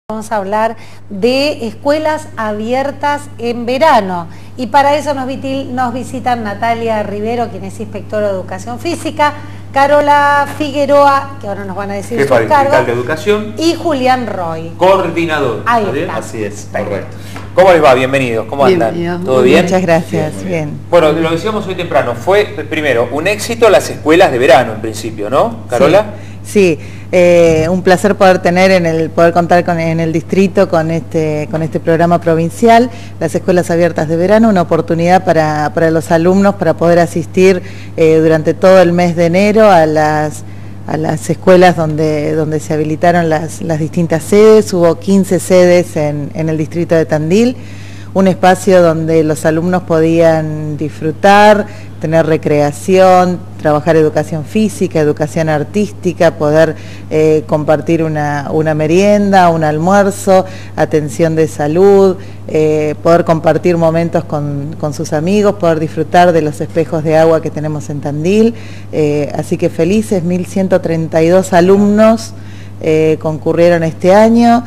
Vamos a hablar de escuelas abiertas en verano y para eso nos visitan Natalia Rivero, quien es inspectora de Educación Física, Carola Figueroa, que ahora nos van a decir sus cargos, de Educación, y Julián Roy, coordinador. Ahí está. Así es, correcto. ¿Cómo les va? Bienvenidos. ¿Cómo andan? ¿Todo bien? Muchas gracias. Bien. Bueno, lo decíamos hoy temprano, fue primero un éxito las escuelas de verano en principio, ¿no, Carola? Sí, un placer poder contar en el distrito con este programa provincial, las escuelas abiertas de verano, una oportunidad para los alumnos para poder asistir durante todo el mes de enero a las escuelas donde se habilitaron las distintas sedes. Hubo 15 sedes en el distrito de Tandil, un espacio donde los alumnos podían disfrutar, tener recreación, trabajar educación física, educación artística, poder compartir una merienda, un almuerzo, atención de salud, poder compartir momentos con sus amigos, poder disfrutar de los espejos de agua que tenemos en Tandil. Así que felices, 1.132 alumnos concurrieron este año.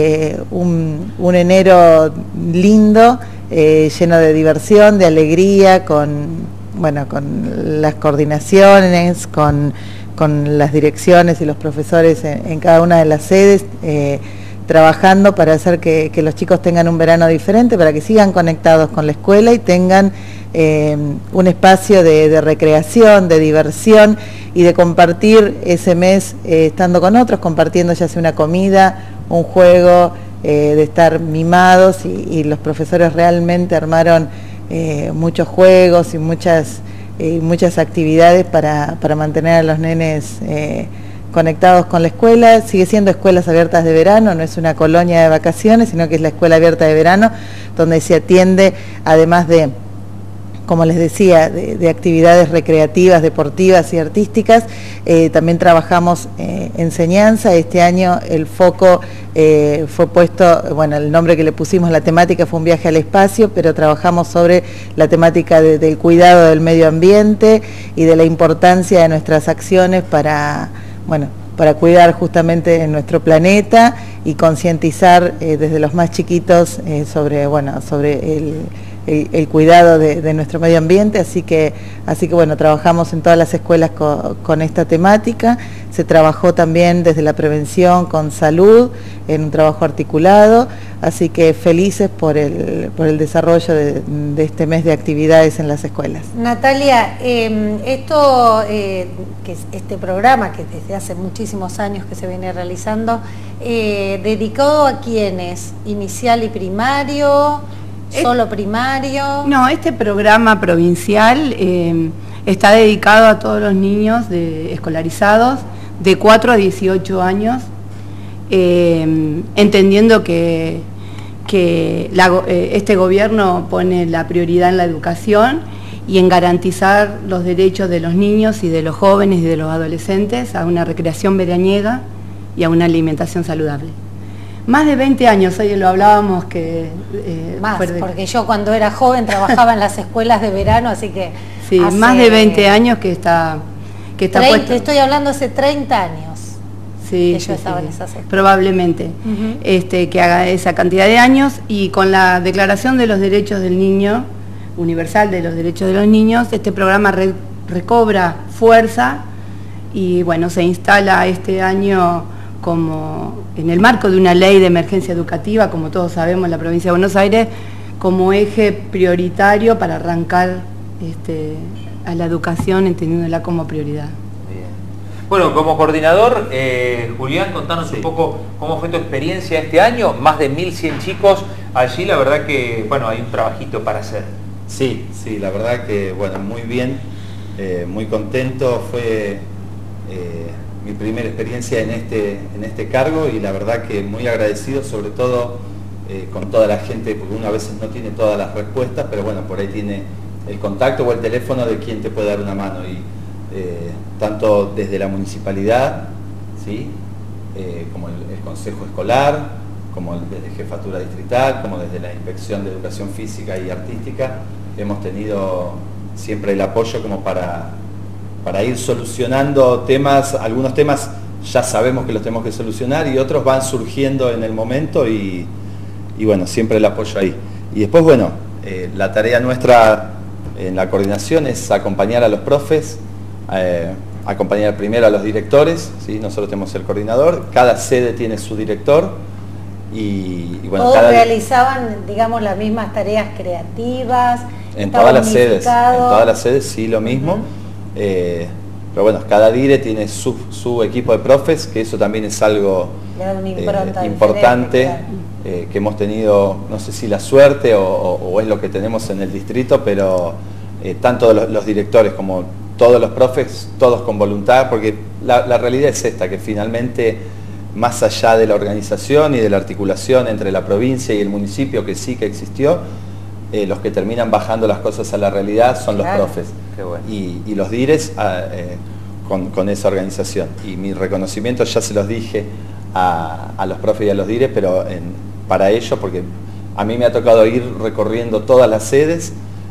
Un enero lindo, lleno de diversión, de alegría, con las coordinaciones, con las direcciones y los profesores en cada una de las sedes, trabajando para hacer que los chicos tengan un verano diferente, para que sigan conectados con la escuela y tengan un espacio de recreación, de diversión y de compartir ese mes estando con otros, compartiendo ya sea una comida, un juego, de estar mimados y los profesores realmente armaron muchos juegos y muchas actividades para mantener a los nenes conectados con la escuela. Sigue siendo escuelas abiertas de verano, no es una colonia de vacaciones, sino que es la escuela abierta de verano, donde se atiende, además de, como les decía, de actividades recreativas, deportivas y artísticas. También trabajamos enseñanza. Este año el foco fue puesto, el nombre que le pusimos, la temática fue un viaje al espacio, pero trabajamos sobre la temática del cuidado del medio ambiente y de la importancia de nuestras acciones para cuidar justamente nuestro planeta y concientizar desde los más chiquitos sobre el cuidado de nuestro medio ambiente, así que trabajamos en todas las escuelas con esta temática. Se trabajó también desde la prevención con salud, en un trabajo articulado, así que felices por el desarrollo de este mes de actividades en las escuelas. Natalia, este programa que desde hace muchísimos años que se viene realizando, ¿dedicado a quiénes? ¿Inicial y primario? ¿Solo primario? No, este programa provincial está dedicado a todos los niños escolarizados de 4 a 18 años, entendiendo que este gobierno pone la prioridad en la educación y en garantizar los derechos de los niños y de los jóvenes y de los adolescentes a una recreación veraniega y a una alimentación saludable. Más de 20 años, hoy lo hablábamos que... porque yo cuando era joven trabajaba en las escuelas de verano, así que... Sí, más de 20 años que está puesto. Estoy hablando hace 30 años que yo estaba en esas escuelas. Probablemente, que haga esa cantidad de años, y con la Declaración de los Derechos del Niño, universal de los derechos de los niños, este programa recobra fuerza y se instala este año como en el marco de una ley de emergencia educativa, como todos sabemos, en la provincia de Buenos Aires, como eje prioritario para arrancar a la educación, entendiéndola como prioridad. Bien. Bueno, como coordinador, Julián, contanos un poco cómo fue tu experiencia este año, más de 1.100 chicos allí, la verdad que, hay un trabajito para hacer. Sí, la verdad que, muy bien, muy contento, fue... mi primera experiencia en este cargo, y la verdad que muy agradecido, sobre todo con toda la gente, porque uno a veces no tiene todas las respuestas, pero por ahí tiene el contacto o el teléfono de quien te puede dar una mano, y tanto desde la municipalidad, ¿sí? Como el consejo escolar, como desde jefatura distrital, como desde la inspección de educación física y artística, hemos tenido siempre el apoyo como para ir solucionando algunos temas ya sabemos que los tenemos que solucionar y otros van surgiendo en el momento y bueno, siempre el apoyo ahí. Y después, bueno, la tarea nuestra en la coordinación es acompañar a los profes, acompañar primero a los directores, ¿sí? Nosotros tenemos el coordinador, cada sede tiene su director y bueno, ¿todos realizaban, digamos, las mismas tareas creativas? En todas las sedes sí lo mismo, pero bueno, cada dire tiene su equipo de profes, que eso también es algo importante, claro. Que hemos tenido, no sé si la suerte o es lo que tenemos en el distrito, pero tanto los directores como todos los profes, todos con voluntad, porque la realidad es esta, que finalmente, más allá de la organización y de la articulación entre la provincia y el municipio, que sí que existió, los que terminan bajando las cosas a la realidad son los profes. Qué bueno. Y los dires con esa organización. Y mi reconocimiento ya se los dije a los profes y a los dires, pero para ellos, porque a mí me ha tocado ir recorriendo todas las sedes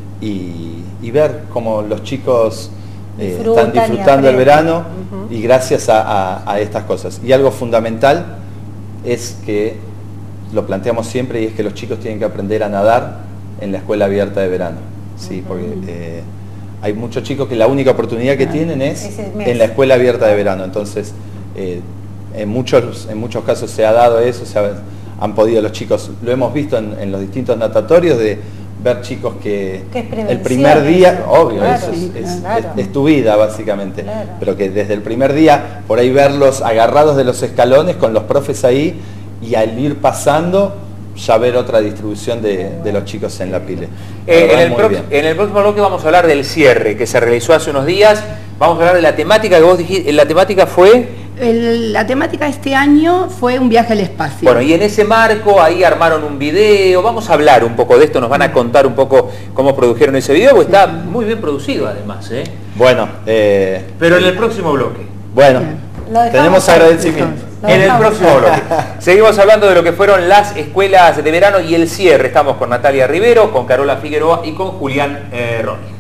y ver cómo los chicos están disfrutando el verano y gracias a estas cosas. Y algo fundamental es que, lo planteamos siempre, y es que los chicos tienen que aprender a nadar en la escuela abierta de verano, ¿sí? Porque hay muchos chicos que la única oportunidad que tienen es en la escuela abierta de verano. Entonces, en muchos casos se ha dado eso, han podido los chicos, lo hemos visto en los distintos natatorios, de ver chicos que el primer día, obvio, claro, eso es tu vida básicamente, claro. Pero que desde el primer día, por ahí verlos agarrados de los escalones con los profes ahí, y al ir pasando, ya ver otra distribución de los chicos en la pile. En el próximo bloque vamos a hablar del cierre que se realizó hace unos días. Vamos a hablar de la temática que vos dijiste. La temática fue... La temática este año fue un viaje al espacio. Bueno, y en ese marco ahí armaron un video. Vamos a hablar un poco de esto, nos van a contar un poco cómo produjeron ese video, porque está muy bien producido además. Bueno, pero en el próximo bloque. Bueno, tenemos agradecimientos. En el próximo bloque. Seguimos hablando de lo que fueron las escuelas de verano y el cierre. Estamos con Natalia Rivero, con Carola Figueroa y con Julián Roig.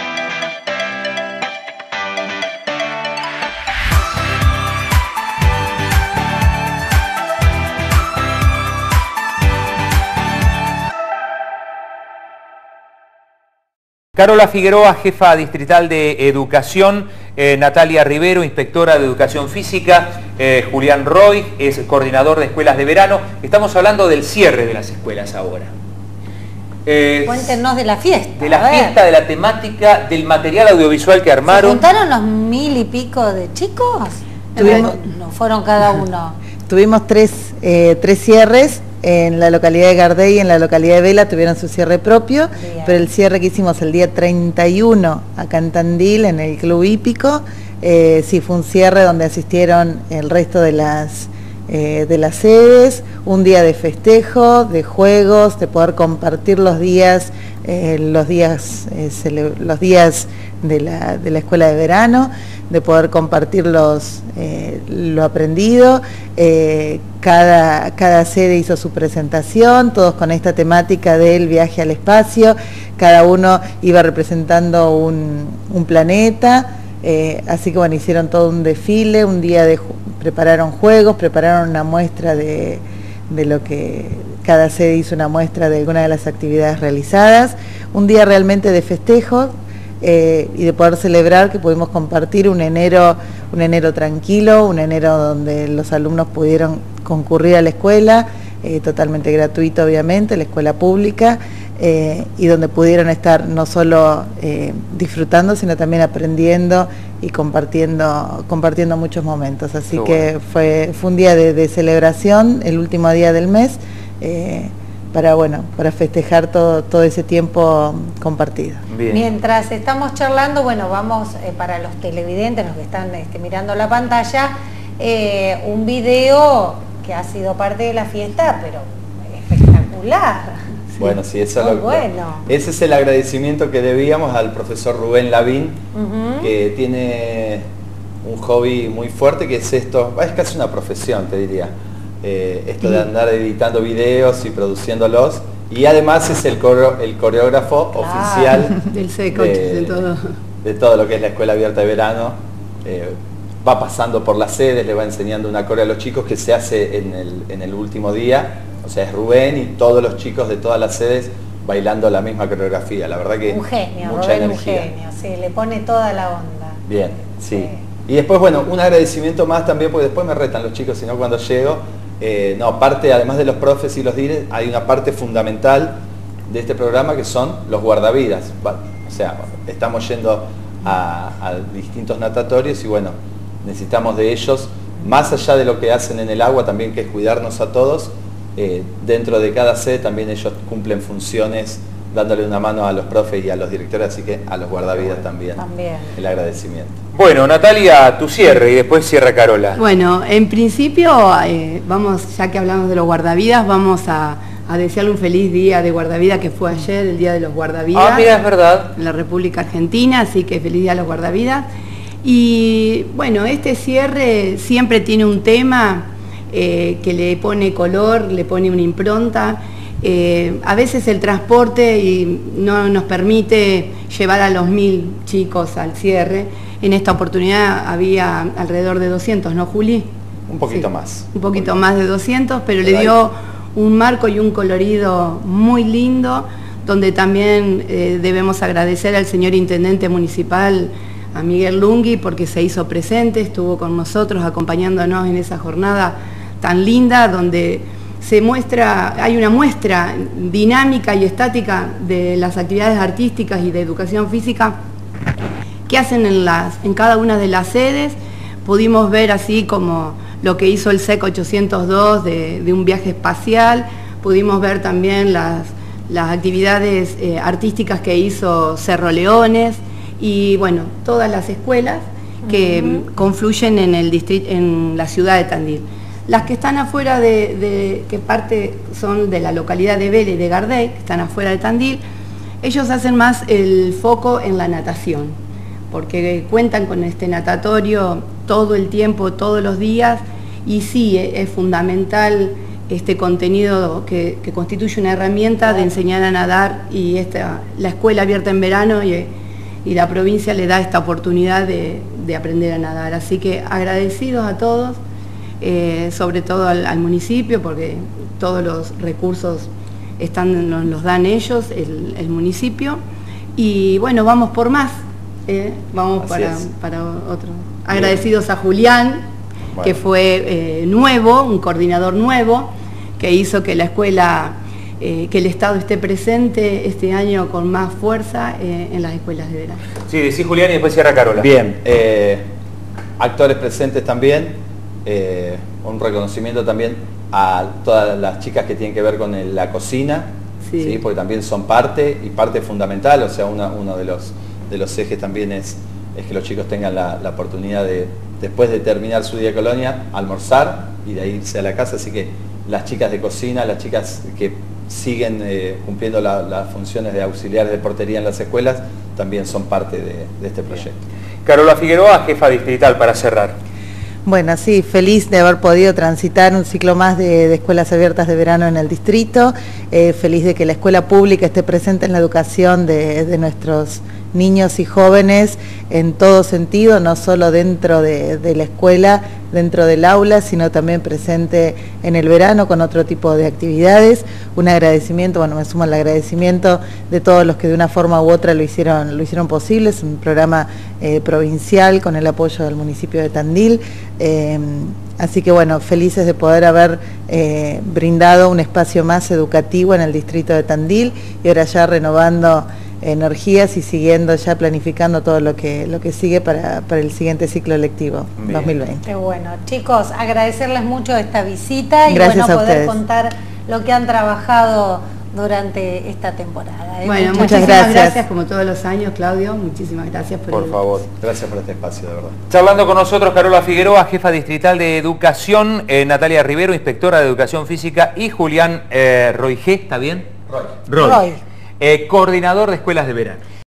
Carola Figueroa, jefa distrital de educación, Natalia Rivero, inspectora de educación física, Julián Roig es coordinador de escuelas de verano. Estamos hablando del cierre de las escuelas ahora. Cuéntenos de la fiesta. De la fiesta, de la temática, del material audiovisual que armaron. ¿Se juntaron los 1000 y pico de chicos? No fueron cada uno. Tuvimos tres cierres. En la localidad de Gardey y en la localidad de Vela tuvieron su cierre propio, pero el cierre que hicimos el día 31 acá en Tandil, en el Club Hípico, sí fue un cierre donde asistieron el resto de las sedes, un día de festejo, de juegos, de poder compartir los días de la escuela de verano, de poder compartir lo aprendido. Cada sede hizo su presentación, todos con esta temática del viaje al espacio, cada uno iba representando un planeta, así que bueno, hicieron todo un desfile, un día prepararon juegos, prepararon una muestra de lo que cada sede hizo, una muestra de alguna de las actividades realizadas, un día realmente de festejo y de poder celebrar que pudimos compartir un enero tranquilo, un enero donde los alumnos pudieron concurrir a la escuela, totalmente gratuito obviamente, la escuela pública, y donde pudieron estar no solo disfrutando, sino también aprendiendo y compartiendo muchos momentos. Así que fue un día de celebración, el último día del mes, para festejar todo ese tiempo compartido. Bien. Mientras estamos charlando, bueno, vamos para los televidentes, los que están mirando la pantalla, un video que ha sido parte de la fiesta, pero espectacular. Bueno, sí, ese es el agradecimiento que debíamos al profesor Rubén Lavín, que tiene un hobby muy fuerte, que es esto, es casi una profesión, te diría. Esto de andar editando videos y produciéndolos, y además es el coreógrafo oficial del SECOCH, de todo lo que es la escuela abierta de verano. va pasando por las sedes, le va enseñando una coreo a los chicos que se hace en el último día. O sea, es Rubén y todos los chicos de todas las sedes bailando la misma coreografía. La verdad que un genio, mucha Rubén, energía. un genio, sí, le pone toda la onda. Bien, sí. Y después, bueno, un agradecimiento más también, porque después me retan los chicos, sino cuando llego, parte, además de los profes y los dires, hay una parte fundamental de este programa que son los guardavidas. O sea, estamos yendo a distintos natatorios y bueno, necesitamos de ellos, más allá de lo que hacen en el agua también, que es cuidarnos a todos, dentro de cada sede también ellos cumplen funciones dándole una mano a los profes y a los directores, así que a los guardavidas también. El agradecimiento. Bueno, Natalia, tu cierre y después cierra Carola. Bueno, en principio, ya que hablamos de los guardavidas, vamos a desearle un feliz día de guardavidas, que fue ayer, el Día de los Guardavidas. Ah, mira, es verdad. En la República Argentina, así que feliz día a los guardavidas. Y bueno, este cierre siempre tiene un tema que le pone color, le pone una impronta. A veces el transporte no nos permite llevar a los 1000 chicos al cierre. En esta oportunidad había alrededor de 200, ¿no, Juli? Un poquito más. Un poquito más de 200, pero le dio un marco y un colorido muy lindo, donde también debemos agradecer al señor Intendente Municipal, a Miguel Lungui, porque se hizo presente, estuvo con nosotros acompañándonos en esa jornada tan linda, donde hay una muestra dinámica y estática de las actividades artísticas y de educación física que hacen en cada una de las sedes. Pudimos ver así como lo que hizo el SEC 802 de un viaje espacial, pudimos ver también las actividades artísticas que hizo Cerro-Leones y bueno, todas las escuelas que confluyen en la ciudad de Tandil. Las que están afuera que parte son de la localidad de Vélez y de Gardey, que están afuera de Tandil, ellos hacen más el foco en la natación, porque cuentan con este natatorio todo el tiempo, todos los días, y sí, es fundamental este contenido que constituye una herramienta de enseñar a nadar, y la escuela abierta en verano y la provincia le da esta oportunidad de aprender a nadar. Así que agradecidos a todos, sobre todo al municipio, porque todos los recursos los dan ellos, el municipio, y bueno, vamos por más, vamos para otro. Agradecidos a Julián, que fue nuevo, un coordinador nuevo, que hizo que la escuela, que el Estado esté presente este año con más fuerza en las escuelas de verano. Sí, decís Julián y después cierra Carola. Bien, actores presentes también, un reconocimiento también a todas las chicas que tienen que ver con la cocina, ¿sí? Porque también son parte fundamental, o sea, uno de los ejes también es que los chicos tengan la oportunidad de, después de terminar su día de colonia, almorzar y de ahí irse a la casa, así que las chicas de cocina, las chicas que siguen cumpliendo las funciones de auxiliares de portería en las escuelas, también son parte de este proyecto. Carola Figueroa, jefa distrital, para cerrar. Bueno, sí, feliz de haber podido transitar un ciclo más de escuelas abiertas de verano en el distrito, feliz de que la escuela pública esté presente en la educación de nuestros niños y jóvenes en todo sentido, no solo dentro de la escuela, dentro del aula, sino también presente en el verano con otro tipo de actividades. Un agradecimiento, bueno, me sumo al agradecimiento de todos los que de una forma u otra lo hicieron posible. Es un programa provincial con el apoyo del municipio de Tandil. Así que bueno, felices de poder haber brindado un espacio más educativo en el distrito de Tandil y ahora ya renovando energías y siguiendo ya planificando todo lo que sigue para el siguiente ciclo lectivo. Bien. 2020. Qué bueno, chicos, agradecerles mucho esta visita y gracias bueno, a poder ustedes. Contar lo que han trabajado durante esta temporada. Bueno, muchas gracias como todos los años, Claudio, muchísimas gracias por favor. Gracias por este espacio, de verdad. Charlando con nosotros Carola Figueroa, jefa distrital de educación, Natalia Rivero, inspectora de educación física, y Julián Roy, ¿está bien? Roy. Coordinador de escuelas de verano.